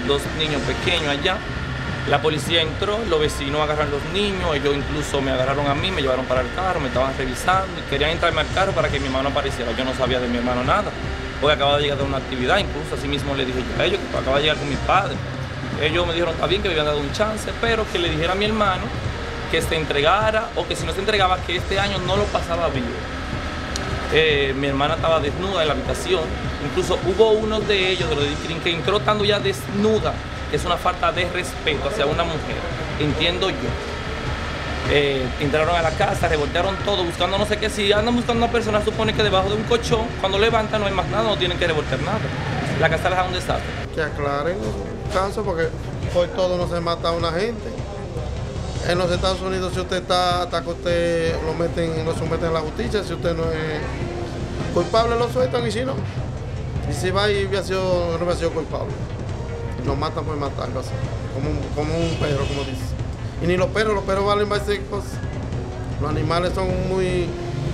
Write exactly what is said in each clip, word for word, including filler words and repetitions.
dos niños pequeños allá. La policía entró, los vecinos agarraron los niños, ellos incluso me agarraron a mí, me llevaron para el carro, me estaban revisando y querían entrarme al carro para que mi hermano apareciera. Yo no sabía de mi hermano nada, porque acababa de llegar de una actividad, incluso así mismo le dije yo a ellos que acababa de llegar con mi padre. Ellos me dijeron, está bien, que me habían dado un chance, pero que le dijera a mi hermano que se entregara, o que si no se entregaba, que este año no lo pasaba vivo. Eh, mi hermana estaba desnuda en la habitación, incluso hubo uno de ellos, de los de que entró estando ya desnuda, que es una falta de respeto hacia una mujer, entiendo yo. Eh, entraron a la casa, revoltearon todo, buscando no sé qué. Si andan buscando a una persona, supone que debajo de un colchón, cuando levantan no hay más nada, no tienen que revoltear nada. La casa les da un desastre. Que aclaren el caso, porque por todo no se mata a una gente. En los Estados Unidos, si usted está, hasta que usted lo meten, lo someten a la justicia, si usted no es culpable, lo sueltan, y si no. Y si va y hubiera sido, no hubiera sido culpable. Nos matan por matarlo así, como un, como un perro, como dice. Y ni los perros, los perros valen más cosas. Los animales son muy...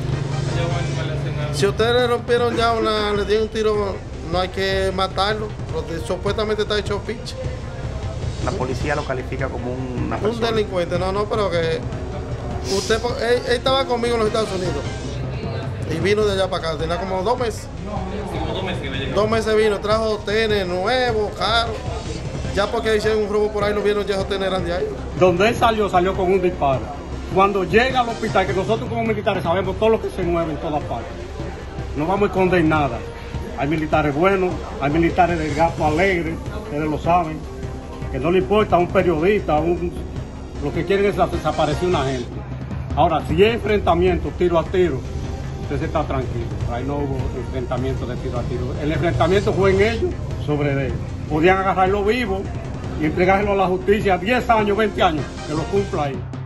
Si ustedes le rompieron ya una, le dieron un tiro, no hay que matarlo. Supuestamente está hecho piche. La policía lo califica como una persona. Un delincuente, no, no, pero que usted, él, él estaba conmigo en los Estados Unidos y vino de allá para acá, tenía como dos meses. Como dos meses que me Dos meses vino, trajo tenis nuevos, caros. Ya porque hicieron un robo por ahí, lo vieron ya esos tenis eran de ahí. Donde él salió, salió con un disparo. Cuando llega al hospital, que nosotros como militares sabemos todo lo que se mueve en todas partes, no vamos a esconder nada. Hay militares buenos, hay militares del gato alegre, ustedes lo saben, que no le importa a un periodista, a un, lo que quieren es desaparecer una gente. Ahora, si hay enfrentamiento tiro a tiro, usted está tranquilo. Ahí no hubo enfrentamiento de tiro a tiro. El enfrentamiento fue en ellos sobre él. Podían agarrarlo vivo y entregárselo a la justicia diez años, veinte años, que lo cumpla ahí.